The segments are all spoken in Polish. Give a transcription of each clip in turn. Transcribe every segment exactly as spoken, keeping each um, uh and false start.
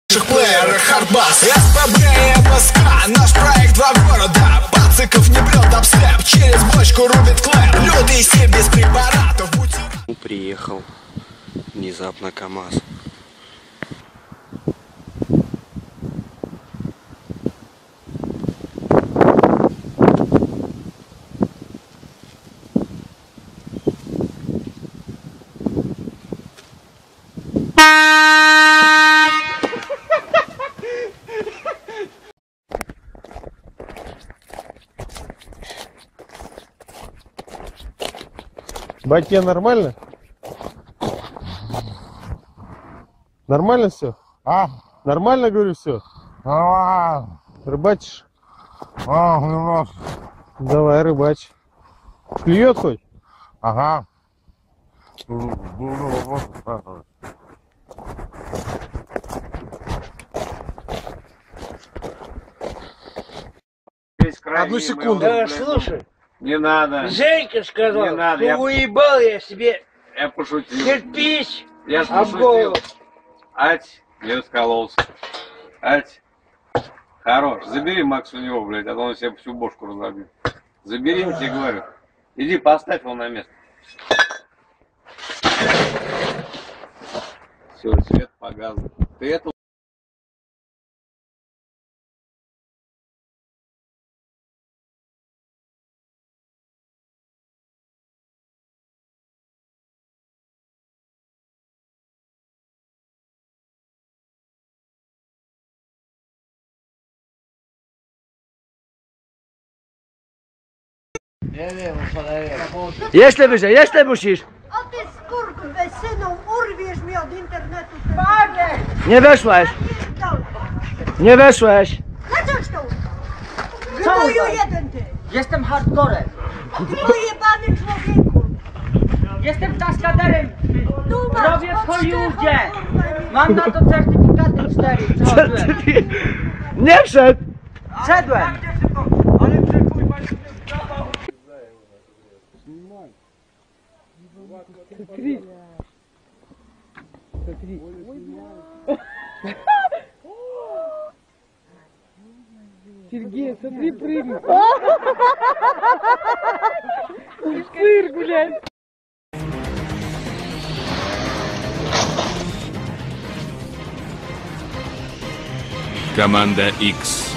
Плееры Хардбас, СПБ и МСК. Наш проект два города. Пациков не брет обслеп. Через бочку рубит клэп. Лютый стиль без препаратов. Приехал внезапно КамАЗ. Батя, нормально? Нормально все? А? Нормально, говорю, все? Нормально. Рыбачишь? А, немножко. Давай, рыбачь. Клюет хоть? Ага. Буду вопрос спрашивать. Одну секунду. Да, слушай. Не надо. Женька сказал, Не надо, ну я- уебал я себе Я пошутил. кирпич Я ж об голову. пошутил. Ать, не раскололся. Ать. Хорош. Забери Макс у него, блядь, а то он себе всю бошку разобьет. Забери, я тебе говорю. Иди, поставь его на место. Все, свет погас. Ты это... Jeszcze wyżej, jeszcze musisz. A ty skurwysynu, urwiesz mi od internetu. Nie weszłeś, nie weszłeś. Dlaczego to? Gnoju jeden ty. Jestem hardcorem. Pojebany człowieku. Jestem kaskaderem. Tu masz Robię w od Hollywoodzie. Szczepan, kurwa, Mam na to certyfikaty cztery. Przechodziłem. Nie wszedł. Wszedłem. Сергей, смотри, прыгай. Сыр гулять. Команда X.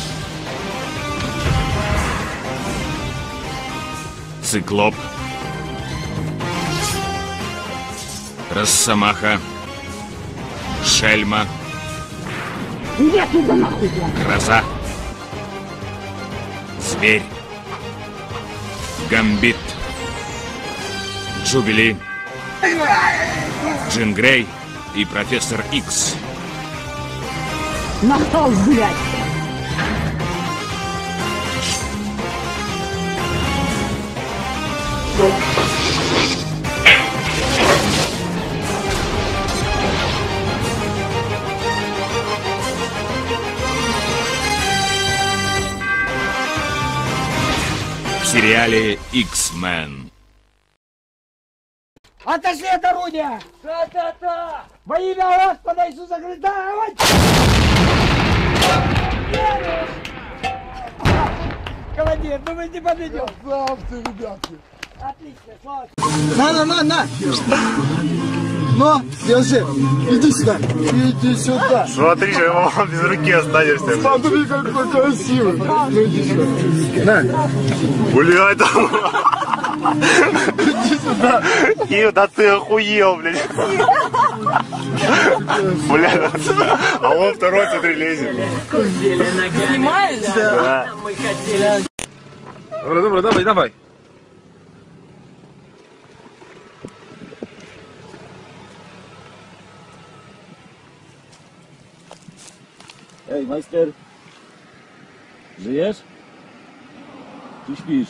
Циклоп. Росомаха. Шельма. Гроза. Зверь. Гамбит. Джубили. Джин Грей и профессор Икс. Нахал, блядь. В сериале X-Men. Отошли от орудия! Та-та-та! Во имя Господа Иисуса Христа! Командир, ну мы не подойдем. Славцы, ребятки. Отлично, слава. На, на, на, на. Ну, держи. Иди сюда. Иди сюда. Смотри, что я без руки останешься. Смотри, какой красивый. Ну, иди сюда. На. Гуляй там. Иди сюда. Ив, да ты охуел, блядь. Бля, а он второй, смотри, лезет. Снимаешь? Да. Добро, добро, давай, давай. Ej, majster, żyjesz? Czy śpisz?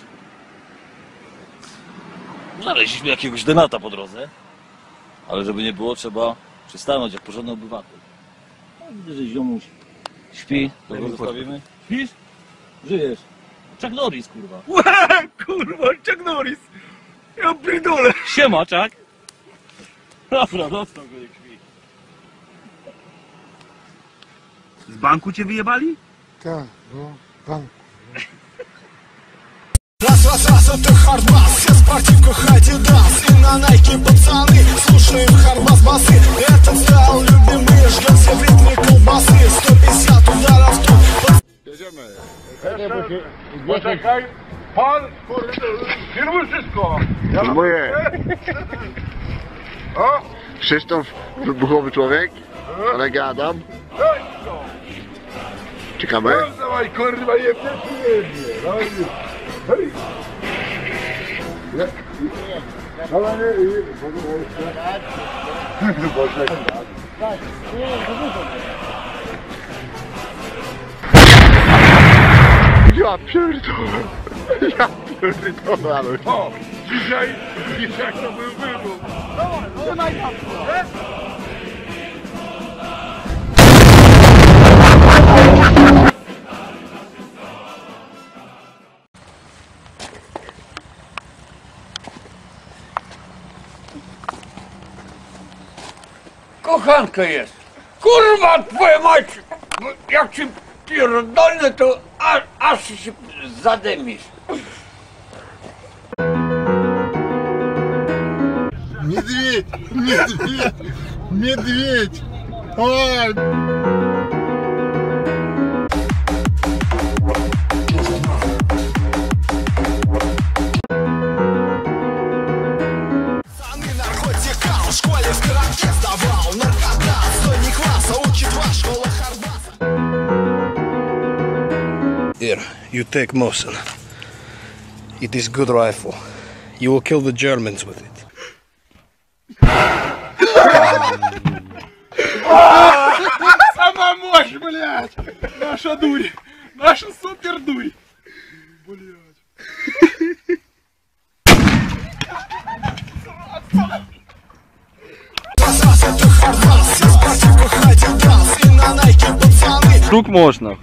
Znaleźliśmy jakiegoś denata po drodze, ale żeby nie było, trzeba przystanąć jak porządny obywatel. No, widzę, że ziomuś śpi, to go zostawimy. Śpisz? Żyjesz. Chuck Norris, kurwa. Łe, kurwa, Chuck Norris. Ja pierdolę. Siema, Chuck. Dobra, dostał go jak śpi. Z banku cię wyjebali? Tak, no, bank. Раз, раз, раз, это хардбас, все в спортивках Адидас. И на Найке пацаны, слушаем хардбас басы. Этот стал любимый, ждем все в ритме колбасы. сто пятьдесят ударов тут. Poczekaj, pan, firmy wszystko. Moje. Krzysztof, wybuchowy człowiek, kolega Adam. Czekamy. Dawaj, kurwa, nie przejdzie. Hej. Ale nie, Ja pierdolę. Ja pierdolę, ale... O, dzisiaj, dzisiaj to był wybuch. No, no, Kochanka jest. Kurwa, twoja mać! Jak ci pierdolę, to aż, aż się zadymisz. Медведь! Медведь! Медведь! Ой! Наркотикал, в школе в караоке сдавал. Наркота, стой не класса, учит вас школа хардбаса. Here, you take Mosin. It is good rifle. You will kill the Germans with it. Сама мощь, блядь! Наша дурь! Наша супер дурь! Блядь! Штук можно.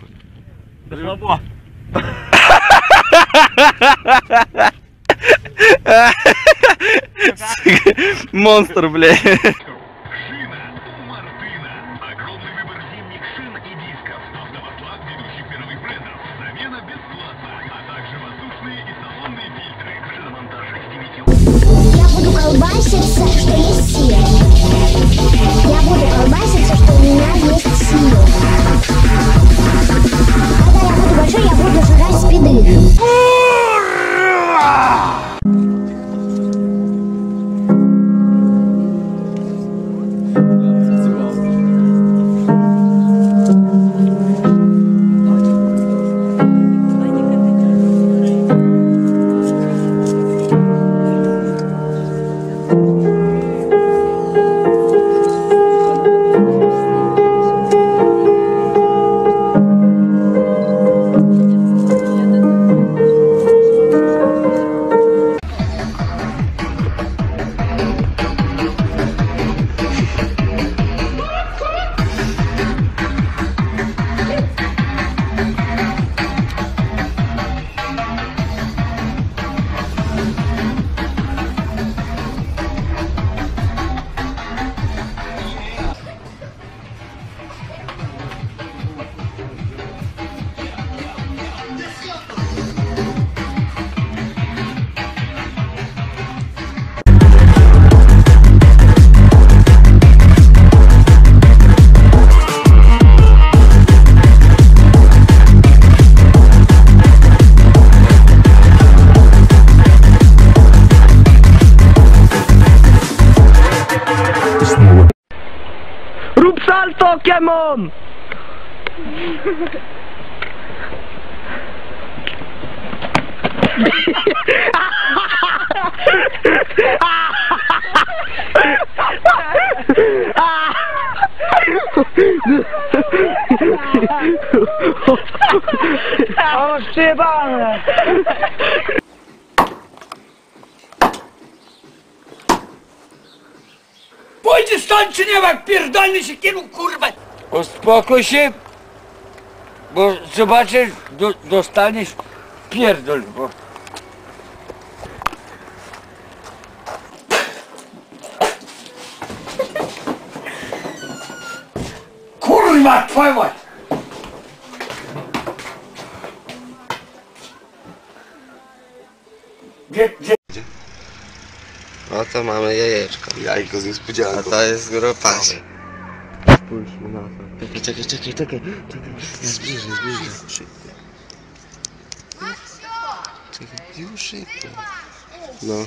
Монстр, блядь. Я буду колбаситься, что есть сила. Я буду колбаситься, что у меня есть сила. Когда я буду большой, я буду жрать спиды. Rób salto, Kemon! O, szybane! Pójdziesz stąd czy nie, jak pierdolny się kierunek, kurwa! Uspokój się, bo zobaczysz, do, dostaniesz pierdol, bo... Kurwa, twoja mać! Gdzie, gdzie? Oto mamy jajeczko. Jajko z niespodzianką. A to jest grupaś. Spójrzmy na to. Czekaj, czekaj, czekaj, czekaj. Zbliżę, zbliżę. Szybko. Czekaj, już szybko. No.